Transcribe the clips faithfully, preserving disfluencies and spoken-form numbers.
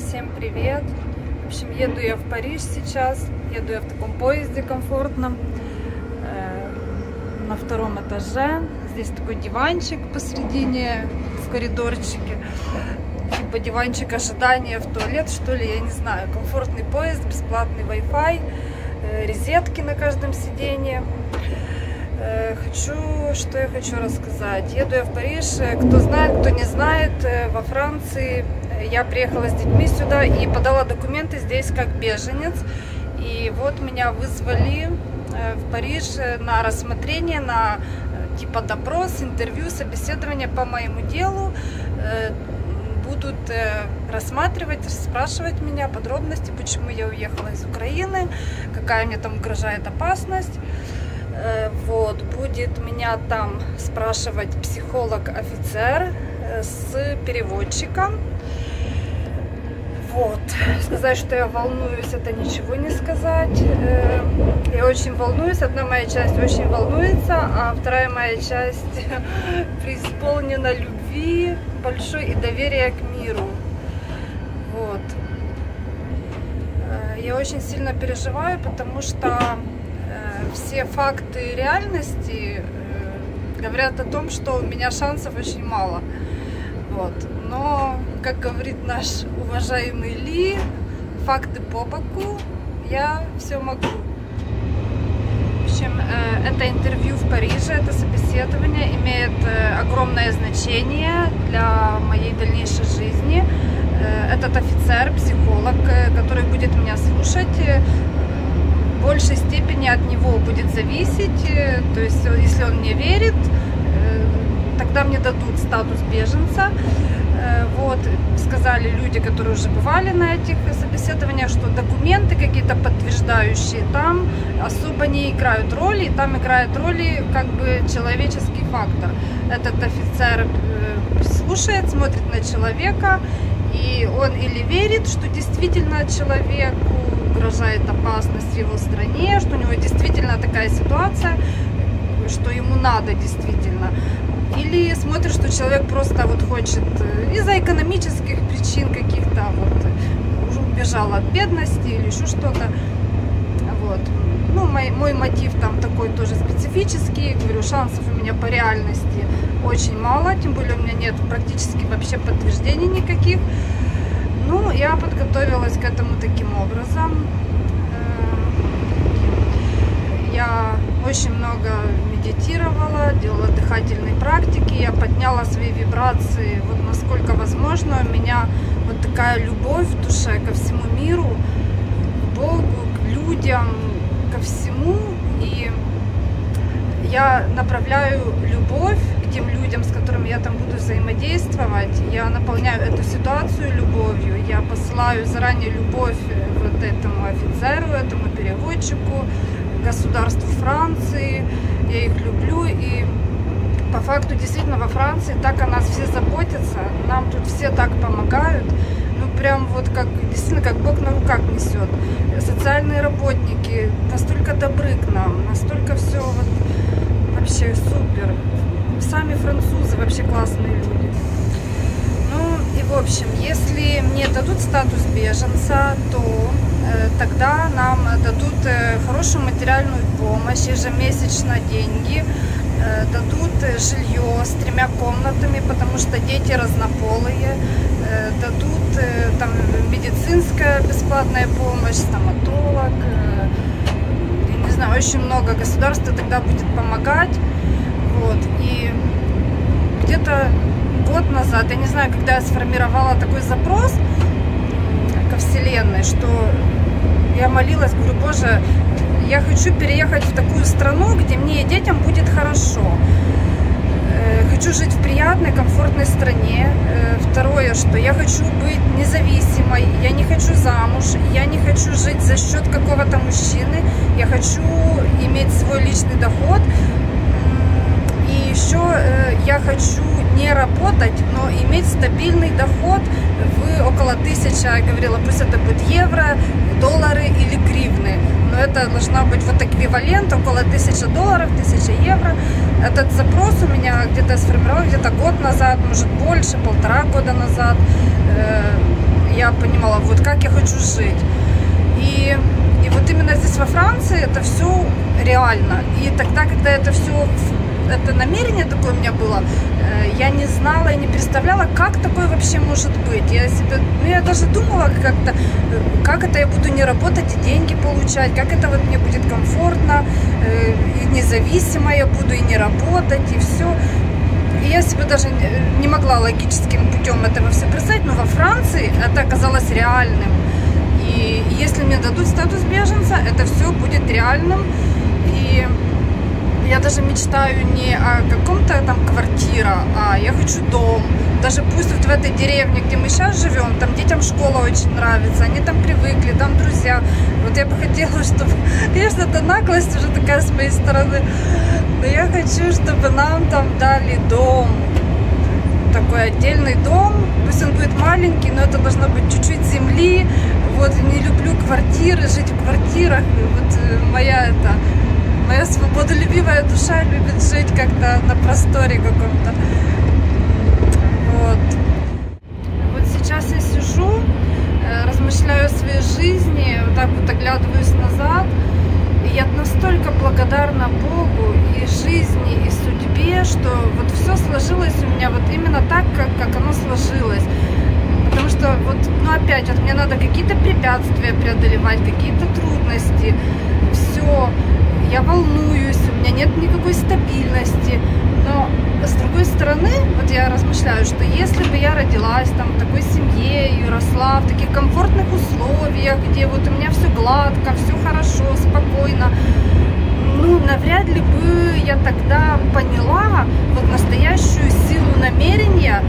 Всем привет! В общем, еду я в Париж сейчас. Еду я в таком поезде комфортном. Э, на втором этаже. Здесь такой диванчик посредине, в коридорчике. Типа диванчик ожидания в туалет, что ли, я не знаю. Комфортный поезд, бесплатный Wi-Fi, э, розетки на каждом сиденье. Хочу, что я хочу рассказать. Еду я в Париж. Кто знает, кто не знает, во Франции я приехала с детьми сюда и подала документы здесь как беженец. И вот меня вызвали в Париж на рассмотрение, на типа допрос, интервью, собеседование по моему делу. Будут рассматривать, спрашивать меня подробности, почему я уехала из Украины, какая мне там угрожает опасность. Вот, будет меня там спрашивать психолог-офицер с переводчиком. Вот, сказать, что я волнуюсь, это ничего не сказать. Я очень волнуюсь, одна моя часть очень волнуется, а вторая моя часть преисполнена любви большой и доверия к миру. Вот. Я очень сильно переживаю, потому что все факты реальности э, говорят о том, что у меня шансов очень мало. Вот. Но, как говорит наш уважаемый Ли, факты по боку, я все могу. В общем, э, это интервью в Париже, это собеседование имеет э, огромное значение для моей дальнейшей жизни. Э, этот офицер, психолог, э, который будет меня слушать, э, в большей степени от него будет зависеть, то есть если он мне верит, тогда мне дадут статус беженца. Вот, сказали люди, которые уже бывали на этих собеседованиях, что документы какие-то подтверждающие там особо не играют роли, и там играет роли как бы человеческий фактор. Этот офицер слушает, смотрит на человека, и он или верит, что действительно человеку угрожает опасность в его стране, что у него действительно такая ситуация, что ему надо действительно. Или смотрит, что человек просто вот хочет из-за экономических причин каких-то вот уже убежал от бедности или еще что-то. Вот. Ну, мой, мой мотив там такой тоже специфический. Говорю, шансов у меня по реальности очень мало, тем более у меня нет практически вообще подтверждений никаких. Ну, я подготовилась к этому таким образом. Я очень много медитировала, делала дыхательные практики, я подняла свои вибрации, вот насколько возможно. У меня вот такая любовь в душе ко всему миру, к Богу, к людям, ко всему. И я направляю любовь к тем людям, с которыми я там буду взаимодействовать. Я наполняю эту ситуацию любовью. Я посылаю заранее любовь вот этому офицеру, этому переводчику, государству Франции. Я их люблю. И по факту действительно во Франции так о нас все заботятся. Нам тут все так помогают. Ну прям вот как действительно как Бог на руках несет. Социальные работники настолько добры к нам, настолько все вот вообще супер. Сами французы вообще классные люди. Ну и в общем, если мне дадут статус беженца, то э, тогда нам дадут э, хорошую материальную помощь, ежемесячно деньги, э, дадут жилье с тремя комнатами, потому что дети разнополые, э, дадут э, там медицинская бесплатная помощь, стоматолог, э, я не знаю, очень много. Государство тогда будет помогать. Вот, и где-то год назад, я не знаю, когда я сформировала такой запрос ко Вселенной, что я молилась, говорю, Боже, я хочу переехать в такую страну, где мне и детям будет хорошо. Хочу жить в приятной, комфортной стране. Второе, что я хочу быть независимой, я не хочу замуж, я не хочу жить за счет какого-то мужчины, я хочу иметь свой личный доход. И еще э, я хочу не работать, но иметь стабильный доход в около тысячи, я говорила, пусть это будет евро, доллары или гривны. Но это должна быть вот эквивалент, около тысячи долларов, тысяча евро. Этот запрос у меня где-то сформировал где-то год назад, может больше, полтора года назад. Э, я понимала, вот как я хочу жить. И, и вот именно здесь во Франции это все реально. И тогда, когда это все, это намерение такое у меня было, я не знала и не представляла, как такое вообще может быть. Я себе, ну, я даже думала как-то, как это я буду не работать и деньги получать, как это вот мне будет комфортно, и независимо я буду и не работать, и все. И я себе даже не могла логическим путем этого все представить, но во Франции это оказалось реальным. И если мне дадут статус беженца, это все будет реальным. И я даже мечтаю не о каком-то там квартире, а я хочу дом. Даже пусть вот в этой деревне, где мы сейчас живем, там детям школа очень нравится, они там привыкли, там друзья. Вот я бы хотела, чтобы... Конечно, это наглость уже такая с моей стороны, но я хочу, чтобы нам там дали дом. Такой отдельный дом, пусть он будет маленький, но это должно быть чуть-чуть земли. Вот, не люблю квартиры, жить в квартирах. Вот моя это... Моя свободолюбивая душа любит жить как-то на просторе каком-то. Вот. Вот сейчас я сижу, размышляю о своей жизни, вот так вот оглядываюсь назад. И я настолько благодарна Богу и жизни, и судьбе, что вот все сложилось у меня вот именно так, как, как оно сложилось. Потому что вот, ну опять, вот мне надо какие-то препятствия преодолевать, какие-то трудности. Все. Я волнуюсь, у меня нет никакой стабильности, но с другой стороны, вот я размышляю, что если бы я родилась там в такой семье и росла в таких комфортных условиях, где вот у меня все гладко, все хорошо, спокойно, ну, навряд ли бы я тогда поняла вот настоящую силу намерения,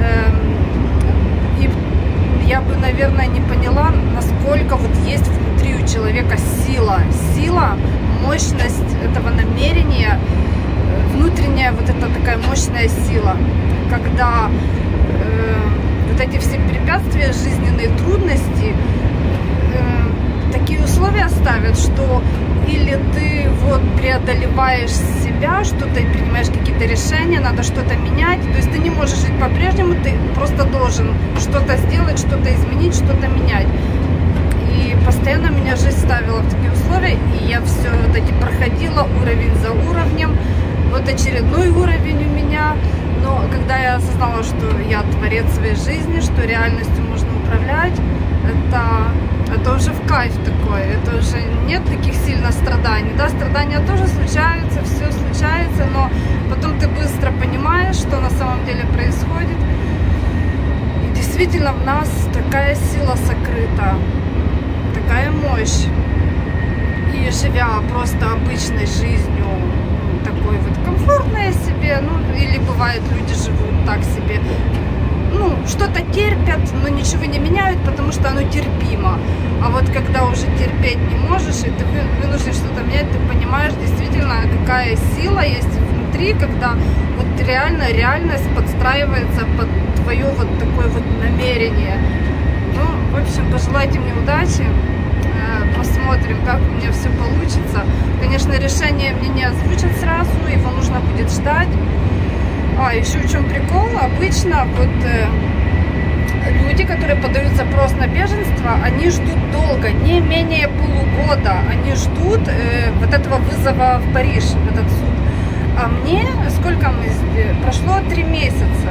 эм, и я бы, наверное, не поняла, насколько вот есть внутри у человека сила, сила, мощность этого намерения, внутренняя вот эта такая мощная сила, когда э, вот эти все препятствия, жизненные трудности, э, такие условия ставят, что или ты вот преодолеваешь себя, что-то и принимаешь какие-то решения, надо что-то менять, то есть ты не можешь жить по-прежнему, ты просто должен что-то сделать, что-то изменить, что-то менять. И постоянно меня жизнь ставила в такие условия, и я все вот эти проходила уровень за уровнем. Вот очередной уровень у меня. Но когда я осознала, что я творец своей жизни, что реальностью можно управлять, это, это уже в кайф такой. Это уже нет таких сильных страданий. Да, страдания тоже случаются, все случается, но потом ты быстро понимаешь, что на самом деле происходит. И действительно в нас такая сила сокрыта. Такая мощь. И живя просто обычной жизнью, такой вот комфортной себе, ну, или бывает, люди живут так себе, ну, что-то терпят, но ничего не меняют, потому что оно терпимо. А вот когда уже терпеть не можешь, и ты вынужден что-то менять, ты понимаешь действительно, какая сила есть внутри, когда вот реально реальность подстраивается под твое вот такое вот намерение. Ну, в общем, пожелайте мне удачи, посмотрим, как у меня все получится. Конечно, решение мне не озвучат сразу, его нужно будет ждать. А, еще в чем прикол, обычно вот э, люди, которые подают запрос на беженство, они ждут долго, не менее полугода, они ждут э, вот этого вызова в Париж, в этот суд. А мне, сколько мы, прошло три месяца.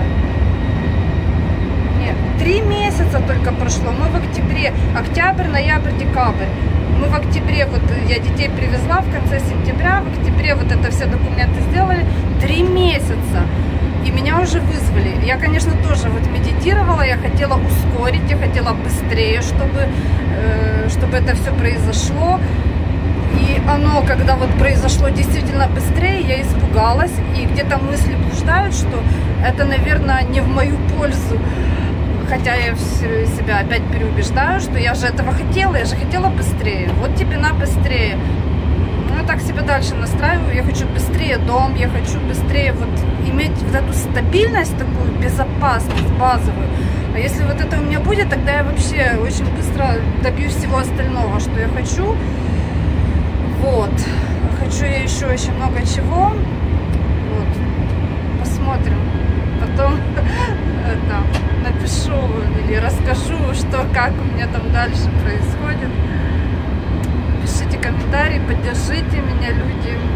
Три месяца только прошло, мы в октябре, октябрь, ноябрь, декабрь. Мы в октябре, вот я детей привезла в конце сентября, в октябре вот это все документы сделали, три месяца. И меня уже вызвали. Я, конечно, тоже вот медитировала, я хотела ускорить, я хотела быстрее, чтобы, э, чтобы это все произошло. И оно, когда вот произошло действительно быстрее, я испугалась. И где-то мысли блуждают, что это, наверное, не в мою пользу. Хотя я себя опять переубеждаю, что я же этого хотела, я же хотела быстрее. Вот тебе на быстрее. Ну, я так себя дальше настраиваю. Я хочу быстрее дом, я хочу быстрее вот иметь вот эту стабильность, такую безопасность базовую. А если вот это у меня будет, тогда я вообще очень быстро добьюсь всего остального, что я хочу. Вот. Хочу я еще очень много чего. Вот. Посмотрим. Потом это, напишу или расскажу, что, как у меня там дальше происходит. Пишите комментарии, поддержите меня, люди.